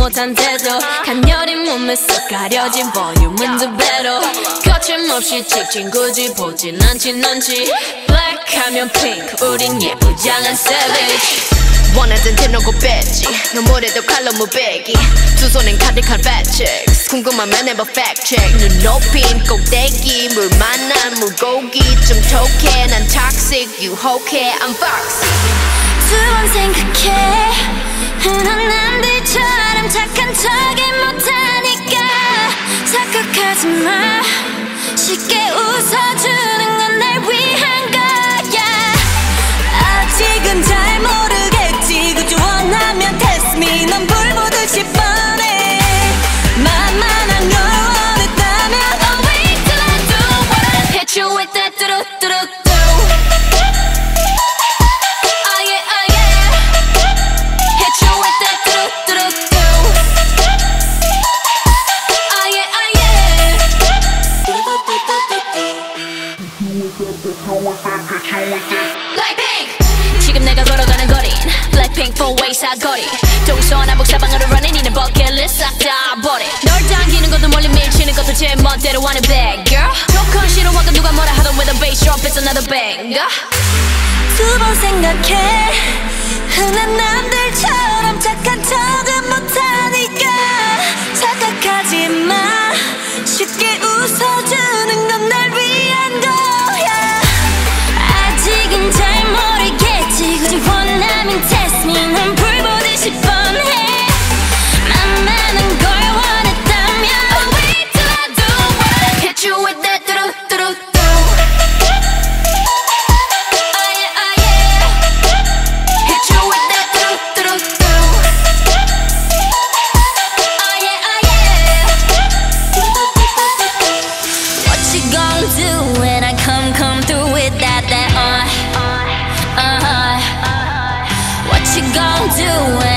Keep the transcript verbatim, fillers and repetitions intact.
못한데도 간녀린 몸에 쏙 가려진 볼륨은 두 배로 거침없이 찍힌 굳이 보진 않지 넌지 Black 하면 pink 우린 예쁘장한 savage 원하던 대놓고 뺐지 눈물에도 칼로 무배기 두 손엔 가득한 fat chicks 궁금하면 해봐 fact check 눈 높인 꼭대기 물 만난 물고기 좀 톡해 난 toxic 유혹해 I'm foxy 두 번 생각해 흔한 남들처럼 착한 척이 못하니까 착각하지 마 쉽게 웃어주는 건 날 위한 거야 아직은 잘 모르겠지 그저 원하면 test me 넌 불 보듯이 뻔해 만만한 걸 원했다면 I'll wait till I do what I hit you with that 뚜두뚜두 BLACKPINK 지금 내가 걸어가는 거린 BLACKPINK four-way 사거리 동서남북 사방으로 running 이는 버킷리스트 싹 다 버린 널 당기는 것도 멀리 밀치는 것도 제 멋대로 하는 bad girl 조건 싫어하고 누가 뭐라 하던 with a bass drop it's another banger 두 번 생각해 흔한 남들처럼 착한 척은 못하니까 착각하지 마 쉽게 웃어주는 건 날 위한 거야 아직은 잘 모르겠지 굳이 원하면 test me 난 불 보듯이 뻔해 만만한 걸 원했다면 I'll wait till I do what I hit you with that 뚜두뚜두 do when I come, come through with that, that, uh, uh, uh, what you gon' do when